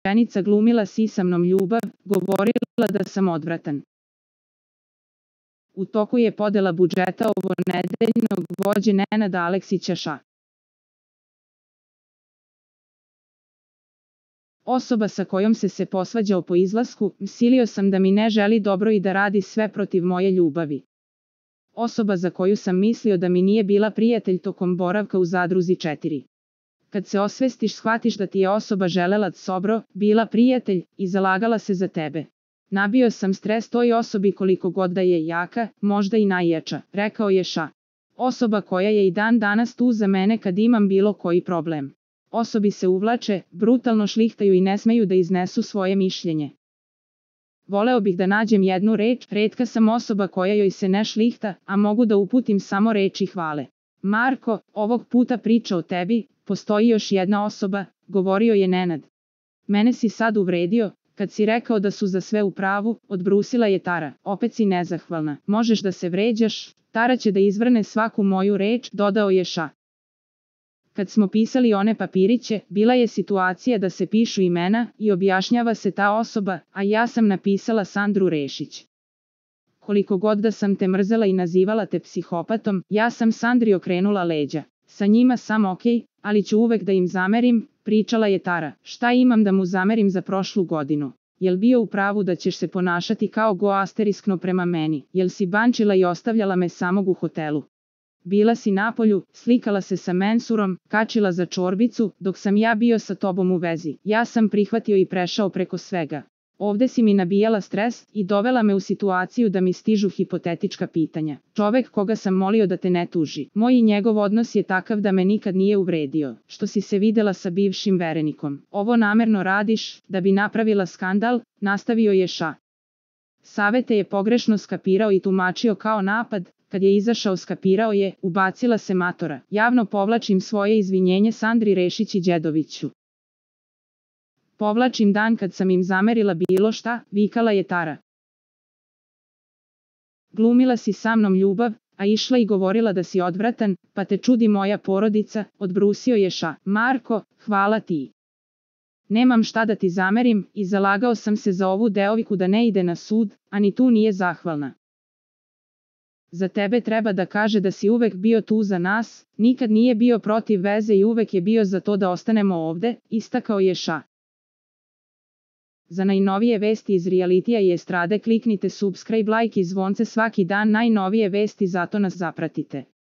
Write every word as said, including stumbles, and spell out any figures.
rečenica glumila si sa mnom ljubav, govorila da sam odvratan. U toku je podela budžeta ovo nedeljnog vođe Nenada Aleksića Ša. Osoba sa kojom se se posvađao po izlasku, silio sam da mi ne želi dobro i da radi sve protiv moje ljubavi. Osoba za koju sam mislio da mi nije bila prijatelj tokom boravka u Zadruzi četiri. Kad se osvestiš, shvatiš da ti je osoba želela dobro, bila prijatelj i zalagala se za tebe. Nabio sam stres toj osobi koliko god da je jaka, možda i najjača, rekao je Ša. Osoba koja je i dan danas tu za mene kad imam bilo koji problem. Osobi se uvlače, brutalno šlihtaju i ne smeju da iznesu svoje mišljenje. Voleo bih da nađem jednu reč, retka sam osoba koja joj se ne šlihta, a mogu da uputim samo reči hvale. Marko, ovog puta priča o tebi, postoji još jedna osoba, govorio je Nenad. Mene si sad uvredio, kad si rekao da su za sve u pravu, odbrusila je Tara, opet si nezahvalna, možeš da se vređaš, Tara će da izvrne svaku moju reč, dodao je Ša. Kad smo pisali one papiriće, bila je situacija da se pišu imena i objašnjava se ta osoba, a ja sam napisala Sandru Rešić. Koliko god da sam te mrzela i nazivala te psihopatom, ja sam Sandri okrenula leđa. Sa njima sam okej, ali ću uvek da im zamerim, pričala je Tara. Šta imam da mu zamerim za prošlu godinu? Jel bio u pravu da ćeš se ponašati kao go asteriskno prema meni? Jel si bančila i ostavljala me samog u hotelu? Bila si napolju, slikala se sa mensurom, kačila za čorbicu, dok sam ja bio sa tobom u vezi. Ja sam prihvatio i prešao preko svega. Ovde si mi nabijala stres i dovela me u situaciju da mi stižu hipotetička pitanja. Čovek koga sam molio da te ne tuži. Moj i njegov odnos je takav da me nikad nije uvredio. Što si se videla sa bivšim verenikom. Ovo namerno radiš, da bi napravila skandal, nastavio je Ša. Savete je pogrešno skapirao i tumačio kao napad. Kad je izašao skapirao je, ubacila se matora. Javno povlačim svoje izvinjenje Sandri Rešić i Đedoviću. Povlačim dan kad sam im zamerila bilo šta, vikala je Tara. Glumila si sa mnom ljubav, a išla i govorila da si odvratan, pa te čudi moja porodica, odbrusio je Ša. Marko, hvala ti. Nemam šta da ti zamerim i zalagao sam se za ovu deoviku da ne ide na sud, a ni tu nije zahvalna. Za tebe treba da kaže da si uvek bio tu za nas, nikad nije bio protiv veze i uvek je bio za to da ostanemo ovde, istakao je Ša. Za najnovije vesti iz realitija i estrade kliknite subscribe, like i zvonce svaki dan, najnovije vesti, zato nas zapratite.